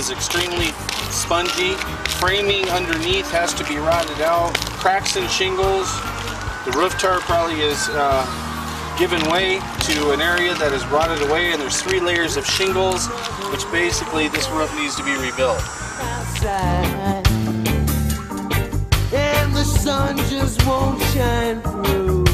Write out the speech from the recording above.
is extremely spongy. Framing underneath has to be rotted out. Cracks in shingles. The roof tarp probably is given way to an area that is rotted away, and there's 3 layers of shingles, which basically this roof needs to be rebuilt. Outside, and the sun just won't shine through.